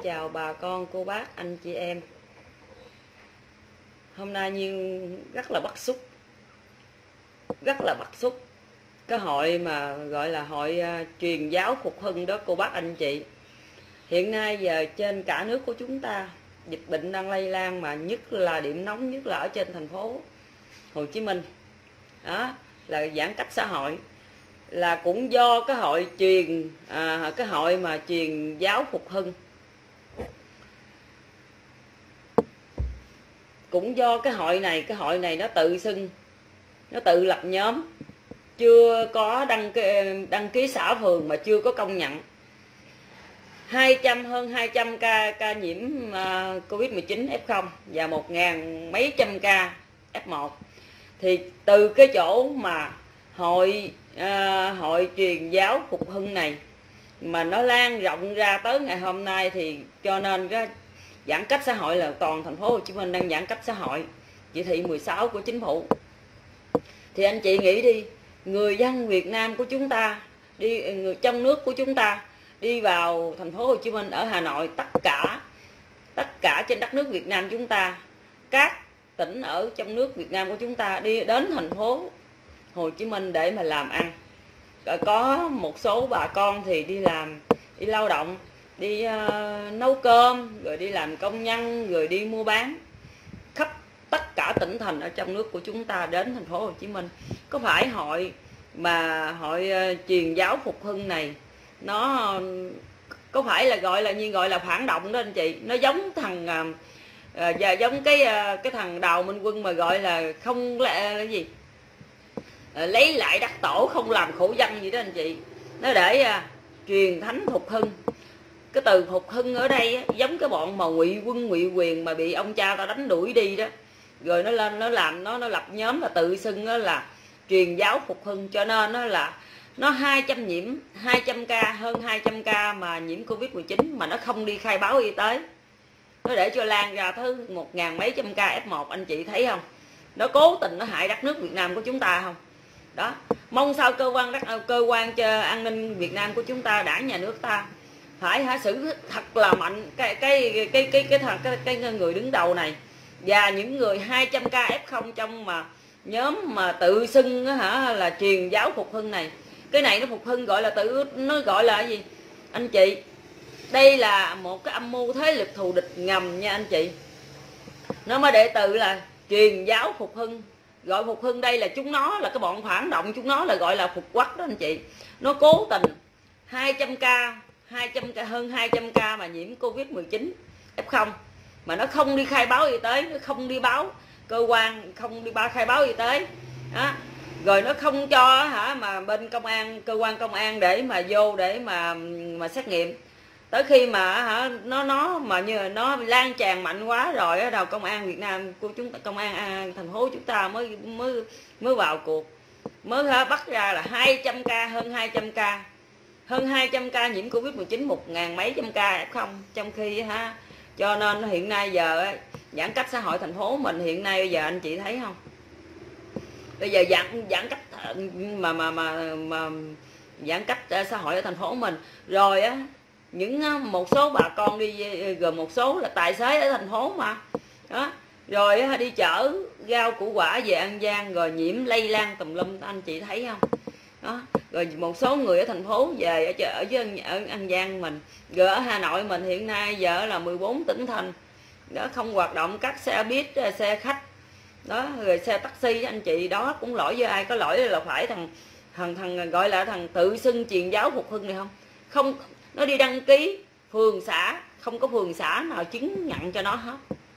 chào bà con, cô bác, anh chị em. Hôm nay Nhiên rất là bức xúc cái hội mà gọi là hội truyền giáo phục hưng đó cô bác anh chị. Hiện nay giờ trên cả nước của chúng ta dịch bệnh đang lây lan, mà nhất là điểm nóng nhất là ở trên thành phố Hồ Chí Minh. Đó là giãn cách xã hội, là cũng do cái hội cái hội mà truyền giáo phục hưng. Cũng do cái hội này nó tự xưng, nó tự lập nhóm, chưa có đăng ký xã phường mà chưa có công nhận. Hơn 200 ca nhiễm Covid-19 F0 và 1.000 mấy trăm ca F1. Thì từ cái chỗ mà hội truyền giáo phục hưng này mà nó lan rộng ra tới ngày hôm nay, thì cho nên cái giãn cách xã hội là toàn thành phố Hồ Chí Minh đang giãn cách xã hội, chỉ thị 16 của chính phủ. Thì anh chị nghĩ đi, người dân Việt Nam của chúng ta người trong nước của chúng ta đi vào thành phố Hồ Chí Minh, ở Hà Nội, tất cả trên đất nước Việt Nam chúng ta, các tỉnh ở trong nước Việt Nam của chúng ta đi đến thành phố Hồ Chí Minh để mà làm ăn. Có một số bà con thì đi lao động, đi nấu cơm, rồi đi làm công nhân, rồi đi mua bán khắp tất cả tỉnh thành ở trong nước của chúng ta đến thành phố Hồ Chí Minh. Có phải hội truyền giáo phục hưng này nó có phải là gọi là phản động đó anh chị? Nó giống giống cái thằng Đào Minh Quân mà gọi là không là gì, lấy lại đất tổ không làm khổ dân gì đó anh chị. Nó để truyền thánh phục hưng. Cái từ phục hưng ở đây giống cái bọn mà ngụy quân ngụy quyền mà bị ông cha ta đánh đuổi đi đó, rồi nó lên nó lập nhóm là tự xưng là truyền giáo phục hưng. Cho nên nó 200 ca, hơn 200 ca mà nhiễm Covid-19 mà nó không đi khai báo y tế, nó để cho lan ra tới 1.000 mấy trăm ca F1. Anh chị thấy không? Nó cố tình nó hại đất nước Việt Nam của chúng ta không? Đó, mong sao cơ quan an ninh Việt Nam của chúng ta, đảng nhà nước ta phải xử thật là mạnh cái người đứng đầu này, và những người 200 ca F0 trong mà nhóm mà tự xưng là truyền giáo phục hưng này. Cái này nó phục hưng nó gọi là gì anh chị? Đây là một cái âm mưu thế lực thù địch ngầm nha anh chị. Nó mới đệ từ là truyền giáo phục hưng. Gọi phục hưng đây là chúng nó là cái bọn phản động, chúng nó là gọi là phục quốc đó anh chị. Nó cố tình 200 ca, hơn 200 ca mà nhiễm Covid-19 F0 mà nó không đi khai báo y tế, nó không đi báo cơ quan, không đi khai báo y tế đó. Rồi nó không cho mà bên cơ quan công an để mà vô để mà xét nghiệm. Tới khi mà nó lan tràn mạnh quá rồi, ở đầu công an Việt Nam của chúng ta, công an thành phố chúng ta mới vào cuộc, mới bắt ra là 200 ca, hơn 200 ca nhiễm Covid-19, 1.000 mấy trăm ca F0. Trong khi cho nên hiện nay giờ giãn cách xã hội thành phố mình hiện nay bây giờ anh chị thấy không? Bây giờ giãn cách mà giãn cách xã hội ở thành phố mình rồi á, một số bà con đi, gồm một số là tài xế ở thành phố mà đó, rồi đi chở rau củ quả về An Giang rồi nhiễm lây lan tùm lum, anh chị thấy không đó. Rồi một số người ở thành phố về ở An Giang mình, rồi ở Hà Nội mình hiện nay giờ là 14 tỉnh thành đó không hoạt động các xe buýt, xe khách đó, rồi xe taxi anh chị. Đó cũng lỗi với ai? Có lỗi là phải thằng gọi là thằng tự xưng truyền giáo phục hưng này không, nó đi đăng ký phường xã, không có phường xã nào chứng nhận cho nó hết.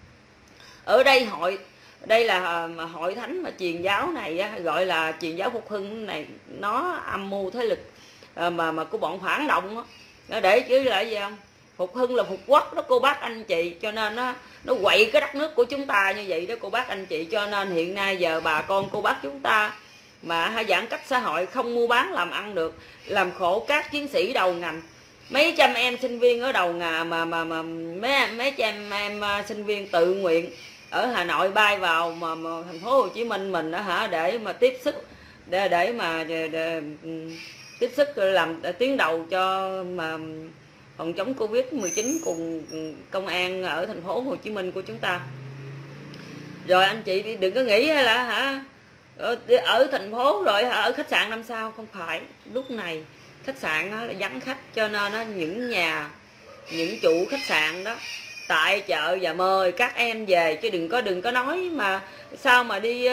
Ở đây là hội thánh mà truyền giáo này gọi là truyền giáo phục hưng này, nó âm mưu thế lực mà của bọn phản động đó, để chứ là gì không? Phục hưng là phục quốc đó cô bác anh chị. Cho nên nó quậy cái đất nước của chúng ta như vậy đó cô bác anh chị. Cho nên hiện nay giờ bà con cô bác chúng ta mà giãn cách xã hội, không mua bán làm ăn được, làm khổ các chiến sĩ đầu ngành. Mấy trăm em sinh viên ở đầu ngà mà mấy trăm em sinh viên tự nguyện ở Hà Nội bay vào mà thành phố Hồ Chí Minh mình đó để mà tiếp sức, để mà tiếp sức làm tuyến đầu cho mà phòng chống Covid-19 cùng công an ở thành phố Hồ Chí Minh của chúng ta. Rồi anh chị đừng có nghĩ là ở thành phố rồi ở khách sạn 5 sao, không phải. Lúc này khách sạn là vắng khách, cho nên những chủ khách sạn đó tại chợ và mời các em về, chứ đừng có nói mà sao mà đi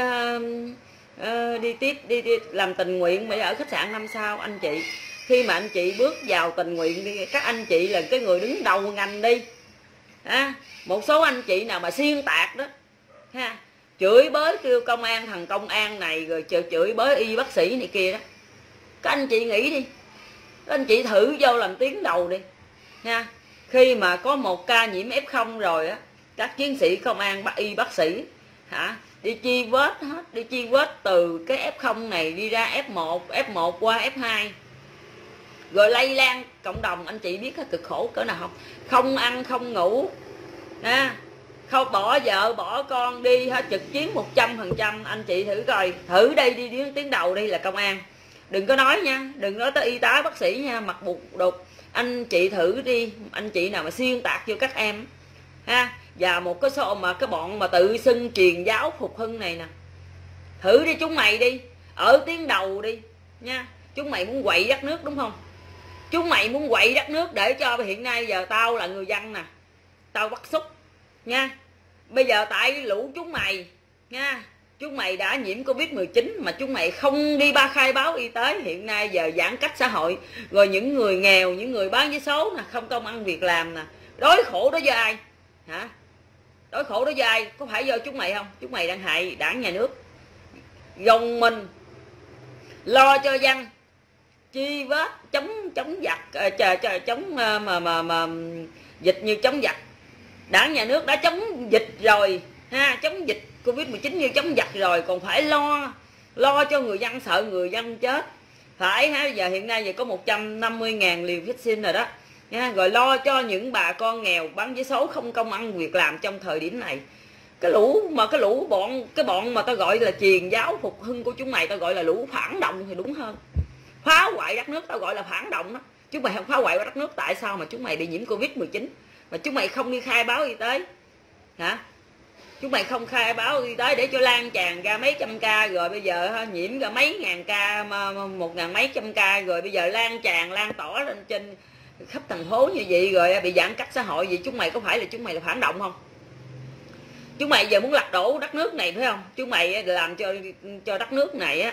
làm tình nguyện mà ở khách sạn 5 sao. Anh chị, khi mà anh chị bước vào tình nguyện đi, các anh chị là cái người đứng đầu ngành đi, một số anh chị nào mà xuyên tạc đó ha, chửi bới kêu công an, thằng công an này, rồi chửi bới y bác sĩ này kia đó, các anh chị nghĩ đi, các anh chị thử vô làm tiếng đầu đi nha. Khi mà có một ca nhiễm F0 rồi á, các chiến sĩ công an, y bác sĩ đi truy vết hết, đi truy vết từ cái F0 này đi ra F1 qua F2, rồi lây lan cộng đồng. Anh chị biết cực khổ cỡ nào không? Không ăn không ngủ, không bỏ vợ bỏ con đi hết, trực chiến 100%. Anh chị thử coi, thử đây đi tiếng đầu đi là công an, đừng có nói nha, đừng nói tới y tá bác sĩ nha, mặc buộc đục. Anh chị thử đi, anh chị nào mà xuyên tạc vô các em và một cái số mà cái bọn mà tự xưng truyền giáo phục hưng này nè, thử đi chúng mày đi, ở tiếng đầu đi nha. Chúng mày muốn quậy đất nước đúng không? Chúng mày muốn quậy đất nước để cho hiện nay giờ tao là người dân nè, tao bắt xúc nha. Bây giờ tại lũ chúng mày nha, chúng mày đã nhiễm Covid-19 mà chúng mày không đi khai báo y tế, hiện nay giờ giãn cách xã hội, rồi những người nghèo, những người bán vé số nè, không công ăn việc làm nè, đói khổ đó do ai đói khổ đó do ai? Có phải do chúng mày không? Chúng mày đang hại đảng nhà nước, gồng mình lo cho dân, chi vết chống giặc, chống mà dịch như chống giặc. Đảng nhà nước đã chống dịch rồi chống dịch Covid-19 như chống giặc rồi, còn phải lo cho người dân, sợ người dân chết. Phải giờ hiện nay giờ có 150.000 liều vaccine rồi đó rồi lo cho những bà con nghèo bán vé số không công ăn việc làm trong thời điểm này. Cái lũ bọn mà tao gọi là truyền giáo phục hưng của chúng mày, tao gọi là lũ phản động thì đúng hơn. Phá hoại đất nước tao gọi là phản động đó. Chúng mày không phá hoại đất nước, tại sao mà chúng mày bị nhiễm Covid-19 mà chúng mày không đi khai báo y tế Chúng mày không khai báo y tế để cho lan tràn ra mấy trăm ca, rồi bây giờ nhiễm ra mấy ngàn ca, 1.000 mấy trăm ca, rồi bây giờ lan tỏa lên trên khắp thành phố như vậy, rồi bị giãn cách xã hội vậy. Chúng mày có phải là chúng mày là phản động không? Chúng mày giờ muốn lật đổ đất nước này phải không? Chúng mày làm cho đất nước này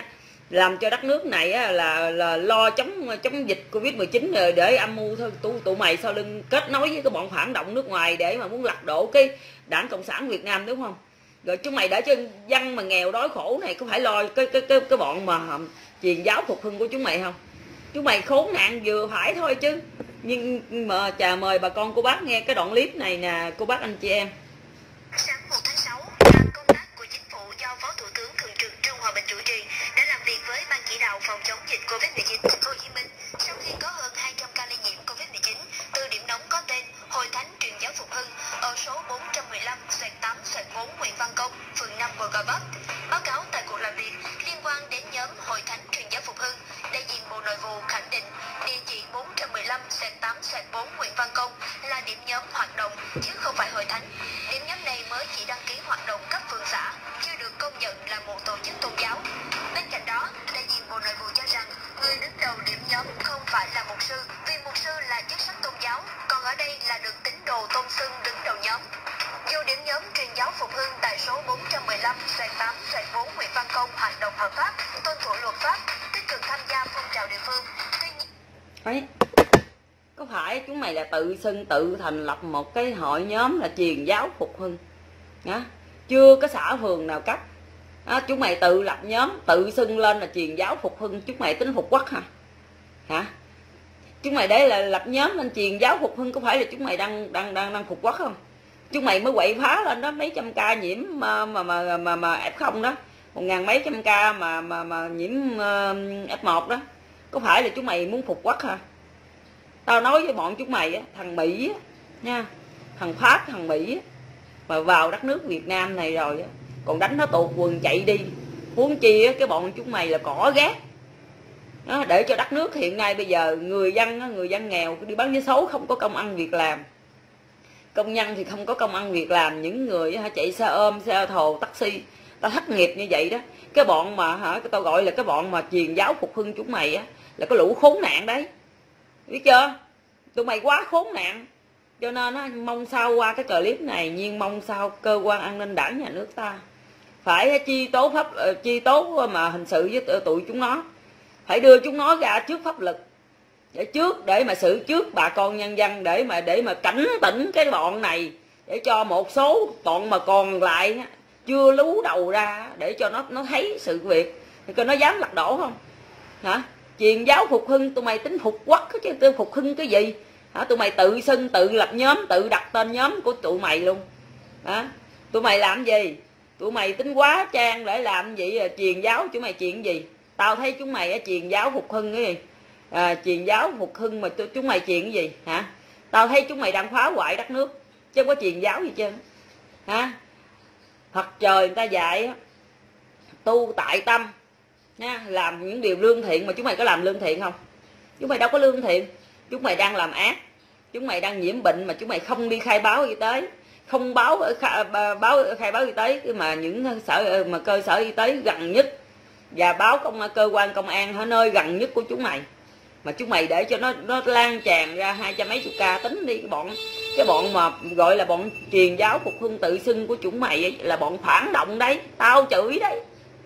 là lo chống dịch Covid-19 rồi để âm mưu thôi. Tụi mày sau lưng kết nối với cái bọn phản động nước ngoài để mà muốn lật đổ cái Đảng Cộng sản Việt Nam đúng không? Rồi chúng mày để cho dân mà nghèo đói khổ này có phải lo cái bọn mà truyền giáo phục hưng của chúng mày không? Chúng mày khốn nạn vừa phải thôi chứ. Nhưng mà mời bà con cô bác nghe cái đoạn clip này nè, cô bác anh chị em. Sáng 1 tháng 6, đoàn công tác của chính phủ do Phó Thủ tướng Thường trực Trương Hòa Bình chủ trì đã làm việc với Ban chỉ đạo phòng chống dịch Covid-19 thành phố Hồ Chí Minh sau khi có hơn 200 ca lây nhiễm Covid-19 từ điểm nóng có tên Hội Thánh Truyền giáo Phục Hưng ở số 415/8/4 Nguyễn Văn Công, phường 5, quận Gò Vấp. Báo cáo tại cuộc làm việc liên quan đến nhóm Hội Thánh Truyền giáo Phục Hưng, đại diện Bộ Nội vụ khẳng định địa chỉ 415/8/4 Nguyễn Văn Công là điểm nhóm hoạt động chứ không phải hội thánh. Điểm nhóm này mới chỉ đăng ký hoạt động cấp phường xã, chưa được công nhận là một tổ chức tôn giáo. Bên cạnh đó, đại diện Bộ Nội vụ cho rằng người đứng đầu điểm nhóm không phải là mục sư, vì mục sư là chức sắc tôn giáo, còn ở đây là được tín đồ tôn xưng đứng đầu nhóm. Dù điểm nhóm truyền giáo Phục Hưng tại số 415/8/4 Nguyễn Văn Công hoạt động hợp pháp, tuân thủ luật pháp, tích cực tham gia phong trào địa phương, tuy nhiên có phải chúng mày là tự xưng tự thành lập một cái hội nhóm là truyền giáo Phục Hưng chưa có xã phường nào cấp chúng mày tự lập nhóm tự xưng lên là truyền giáo Phục Hưng, chúng mày tính phục quốc hả? Chúng mày để là lập nhóm lên truyền giáo Phục Hưng, có phải là chúng mày đang phục quốc không? Chúng mày mới quậy phá lên đó mấy trăm ca nhiễm mà F0 đó, 1.000 mấy trăm ca mà nhiễm F1 đó, có phải là chúng mày muốn phục quốc hả? Tao nói với bọn chúng mày thằng Mỹ nha, thằng Pháp, thằng Mỹ mà vào đất nước Việt Nam này rồi còn đánh nó tụt quần chạy đi, huống chi cái bọn chúng mày là cỏ gác đó, để cho đất nước hiện nay bây giờ người dân nghèo đi bán vé số không có công ăn việc làm, công nhân thì không có công ăn việc làm, những người chạy xe ôm xe thồ taxi ta thất nghiệp như vậy đó. Cái bọn mà tao gọi là cái bọn mà truyền giáo phục hưng chúng mày á, là cái lũ khốn nạn đấy, biết chưa? Tụi mày quá khốn nạn. Cho nên á, mong sao qua cái clip này, nhưng mong sao cơ quan an ninh đảng nhà nước ta phải chi tố mà hình sự với tụi chúng nó, phải đưa chúng nó ra trước pháp luật để mà xử trước bà con nhân dân, để mà cảnh tỉnh cái bọn này, để cho một số bọn mà còn lại chưa lú đầu ra, để cho nó thấy sự việc thì coi nó dám lật đổ không hả? Truyền giáo phục hưng, tụi mày tính phục quốc chứ tôi phục hưng cái gì hả? Tụi mày tự xưng tự lập nhóm, tự đặt tên nhóm của tụi mày luôn hả? Tụi mày làm gì? Tụi mày tính quá trang để làm gì? Truyền giáo chúng mày chuyện gì? Tao thấy chúng mày truyền giáo phục hưng cái gì? Truyền giáo phục hưng mà chúng mày chuyện cái gì hả? Tao thấy chúng mày đang phá hoại đất nước chứ không có truyền giáo gì trơn hả? Phật trời người ta dạy tu tại tâm nha, làm những điều lương thiện, mà chúng mày có làm lương thiện không? Chúng mày đâu có lương thiện. Chúng mày đang làm ác, chúng mày đang nhiễm bệnh mà chúng mày không đi khai báo y tế, không khai báo y tế mà những cơ sở y tế gần nhất, và báo cơ quan công an ở nơi gần nhất của chúng mày, mà chúng mày để cho nó lan tràn ra 200 mấy chục ca. Tính đi, cái bọn mà gọi là bọn truyền giáo phục hưng tự xưng của chúng mày ấy, là bọn phản động đấy, tao chửi đấy.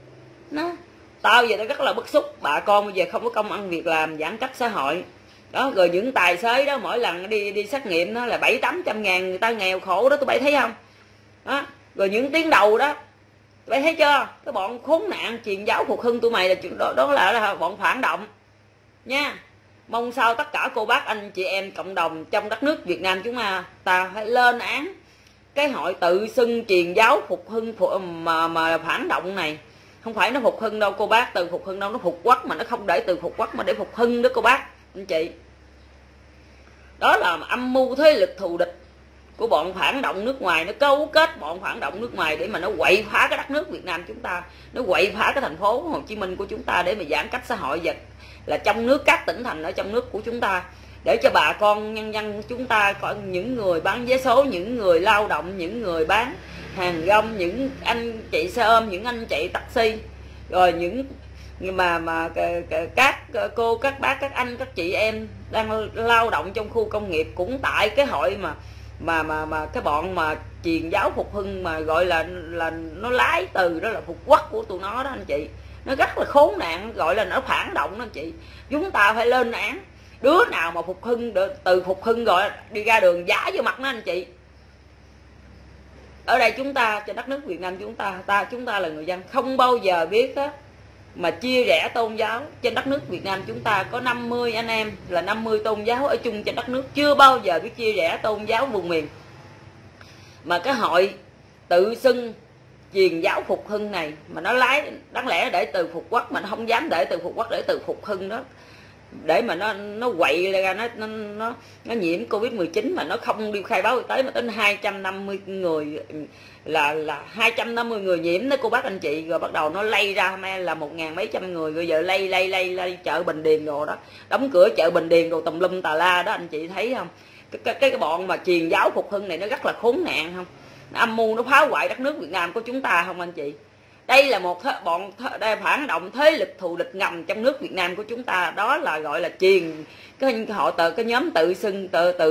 Tao giờ tao rất là bức xúc, bà con bây giờ không có công ăn việc làm, giãn cách xã hội đó, rồi những tài xế đó mỗi lần đi xét nghiệm đó là 700-800 ngàn, người ta nghèo khổ đó, tụi bay thấy không đó? Rồi những tiếng đầu đó, tụi bay thấy chưa? Cái bọn khốn nạn truyền giáo phục hưng tụi mày là đó là bọn phản động nha. Mong sao tất cả cô bác anh chị em cộng đồng trong đất nước Việt Nam chúng ta phải lên án cái hội tự xưng truyền giáo phục hưng mà phản động này. Không phải nó phục hưng đâu cô bác, từ phục hưng đâu, nó phục quốc, mà nó không để từ phục quốc mà để phục hưng đó cô bác anh chị. Đó là âm mưu thế lực thù địch của bọn phản động nước ngoài, nó cấu kết bọn phản động nước ngoài để mà nó quậy phá cái đất nước Việt Nam chúng ta, nó quậy phá cái thành phố Hồ Chí Minh của chúng ta để mà giãn cách xã hội, và là trong nước các tỉnh thành ở trong nước của chúng ta, để cho bà con nhân dân chúng ta, có những người bán vé số, những người lao động, những người bán hàng rong, những anh chạy xe ôm, những anh chạy taxi, rồi những mà các cô, các bác, các anh, các chị em đang lao động trong khu công nghiệp, cũng tại cái hội mà cái bọn mà truyền giáo phục hưng mà gọi là nó lái từ đó là phục quốc của tụi nó đó anh chị. Nó rất là khốn nạn, gọi là nó phản động đó anh chị. Chúng ta phải lên án đứa nào mà phục hưng, từ phục hưng gọi đi ra đường giả vô mặt nó anh chị. Ở đây chúng ta, trên đất nước Việt Nam chúng ta là người dân, không bao giờ biết á mà chia rẽ tôn giáo. Trên đất nước Việt Nam chúng ta có 50 anh em, là 50 tôn giáo ở chung trên đất nước, chưa bao giờ biết chia rẽ tôn giáo vùng miền. Mà cái hội tự xưng truyền giáo phục hưng này mà nó lái, đáng lẽ để từ phục quốc mà nó không dám để từ phục quốc, để từ phục hưng đó, để mà nó quậy ra, nó nhiễm Covid-19 mà nó không đi khai báo y tế, mà đến 250 người là 250 người nhiễm đó cô bác anh chị. Rồi bắt đầu nó lây ra là 1.000 mấy trăm người, rồi giờ lây chợ Bình Điền đồ đó, đóng cửa chợ Bình Điền đồ tùm lum tà la đó anh chị thấy không? Cái bọn mà truyền giáo phục hưng này nó rất là khốn nạn không? Nó âm mưu, nó phá hoại đất nước Việt Nam của chúng ta không anh chị? Đây là một bọn phản động thế lực thù địch ngầm trong nước Việt Nam của chúng ta, đó là gọi là cái nhóm tự xưng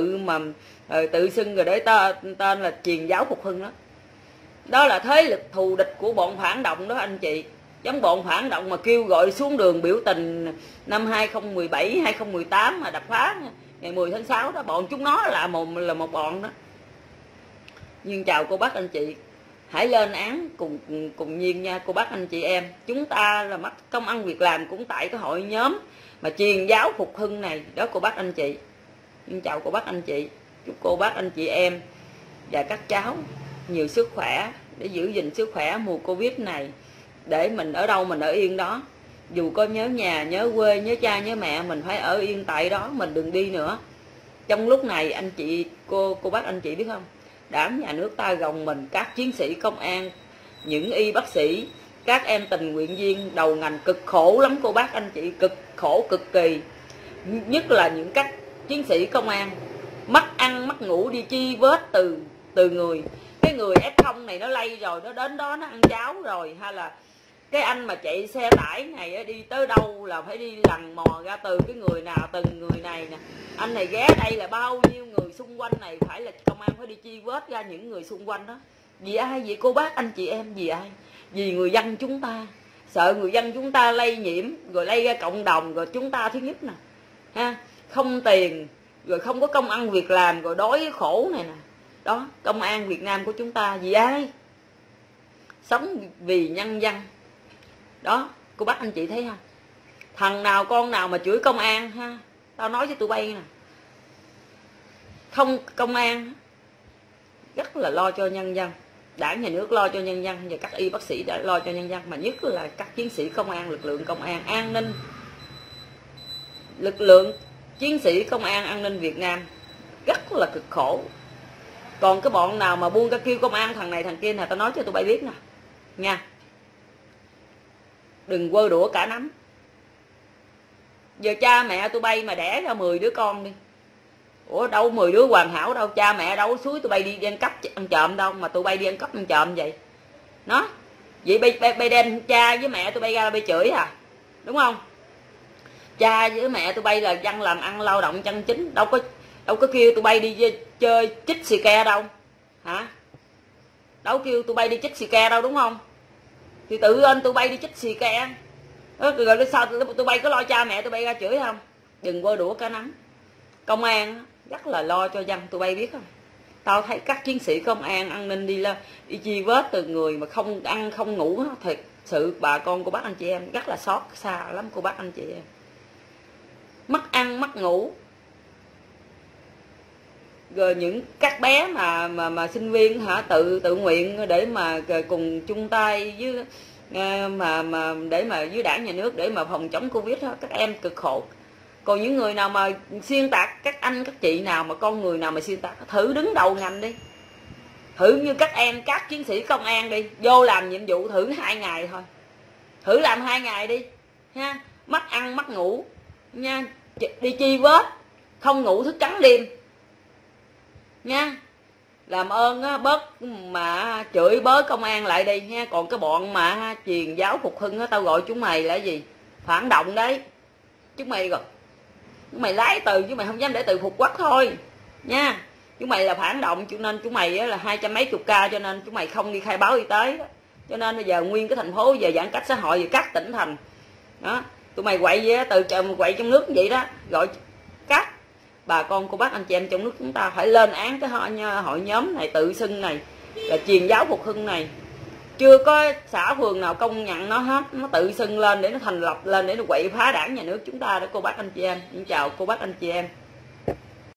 tự xưng rồi để tên là truyền giáo phục hưng đó. Đó là thế lực thù địch của bọn phản động đó anh chị. Giống bọn phản động mà kêu gọi xuống đường biểu tình năm 2017, 2018 mà đập phá ngày 10 tháng 6 đó, bọn chúng nó là một bọn đó. Nhưng chào cô bác anh chị, hãy lên án cùng nhiên nha cô bác anh chị em. Chúng ta là mất công ăn việc làm cũng tại cái hội nhóm mà truyền giáo phục hưng này đó cô bác anh chị. Nhưng chào cô bác anh chị, chúc cô bác anh chị em và các cháu nhiều sức khỏe để giữ gìn sức khỏe mùa Covid này, để mình ở đâu mình ở yên đó. Dù có nhớ nhà, nhớ quê, nhớ cha, nhớ mẹ, mình phải ở yên tại đó, mình đừng đi nữa. Trong lúc này anh chị, cô bác anh chị biết không, Đảng nhà nước ta gồng mình, các chiến sĩ công an, những y bác sĩ, các em tình nguyện viên đầu ngành cực khổ lắm cô bác anh chị, cực khổ cực kỳ, nhất là những các chiến sĩ công an mất ăn mất ngủ đi chi vết từ người, cái người F0 này nó lây rồi nó đến đó nó ăn cháo rồi, hay là cái anh mà chạy xe tải này đi tới đâu là phải đi lần mò ra từ cái người nào, từng người này nè, anh này ghé đây là bao nhiêu người xung quanh này phải là công an phải đi chi vết ra những người xung quanh đó. Vì ai vậy cô bác anh chị em? Vì ai? Vì người dân chúng ta, sợ người dân chúng ta lây nhiễm rồi lây ra cộng đồng, rồi chúng ta thứ nhất nè ha, không tiền, rồi không có công ăn việc làm, rồi đói khổ này nè. Đó, công an Việt Nam của chúng ta vì ai? Sống vì nhân dân. Đó, cô bác anh chị thấy không? Thằng nào con nào mà chửi công an ha, tao nói với tụi bay nè, không, công an rất là lo cho nhân dân, đảng nhà nước lo cho nhân dân, và các y bác sĩ đã lo cho nhân dân, mà nhất là các chiến sĩ công an, lực lượng công an an ninh, lực lượng chiến sĩ công an an ninh Việt Nam rất là cực khổ. Còn cái bọn nào mà buông ra kêu công an thằng này thằng kia nè, tao nói cho tụi bay biết nè nha, đừng quơ đũa cả nắm. Giờ cha mẹ tụi bay mà đẻ ra 10 đứa con đi, ủa đâu 10 đứa hoàn hảo đâu, cha mẹ đâu suối tụi bay đi ăn cắp ăn trộm đâu, mà tụi bay đi ăn cắp ăn trộm vậy. Nó vậy bay đem cha với mẹ tụi bay ra bay chửi à, đúng không? Cha với mẹ tụi bay là dân làm ăn lao động chân chính, đâu có kêu tụi bay đi chơi chích xì ke đâu hả, đâu kêu tụi bay đi chích xì ke đâu, đúng không? Thì tự lên tụi bay đi chích xì ke rồi sao tụi bay có lo cha mẹ tụi bay ra chửi không? Đừng quơ đũa cả nắm. Công an rất là lo cho dân, tụi bay biết không? Tao thấy các chiến sĩ công an an ninh đi chi vết từ người mà không ăn không ngủ, thật sự bà con cô bác anh chị em rất là xót xa lắm cô bác anh chị em. Mất ăn mất ngủ, rồi những các bé mà sinh viên hả, tự nguyện để mà cùng chung tay với để mà với đảng nhà nước để mà phòng chống Covid đó, các em cực khổ. Còn những người nào mà xuyên tạc, các anh các chị nào mà con người nào mà xuyên tạc, thử đứng đầu ngành đi, thử như các em các chiến sĩ công an đi, vô làm nhiệm vụ thử 2 ngày thôi, thử làm 2 ngày đi ha, mất ăn mất ngủ nha, đi chi vết không ngủ thức trắng đêm nha. Làm ơn á, bớt mà chửi bớt công an lại đi nha. Còn cái bọn mà truyền giáo phục hưng á, tao gọi chúng mày là gì? Phản động đấy. Chúng mày rồi, chúng mày lái từ chứ mày không dám để từ phục quốc thôi nha. Chúng mày là phản động, cho nên chúng mày là 200 mấy chục ca, cho nên chúng mày không đi khai báo y tế đó. Cho nên bây giờ nguyên cái thành phố giờ giãn cách xã hội về các tỉnh thành đó, tụi mày quậy vậy đó, từ quậy trong nước vậy đó, gọi các bà con cô bác anh chị em trong nước chúng ta phải lên án cái hội nhóm này tự xưng này là truyền giáo phục hưng này. Chưa có xã phường nào công nhận nó hết, nó tự xưng lên để nó thành lập lên để nó quậy phá đảng nhà nước chúng ta đó cô bác anh chị em. Xin chào cô bác anh chị em.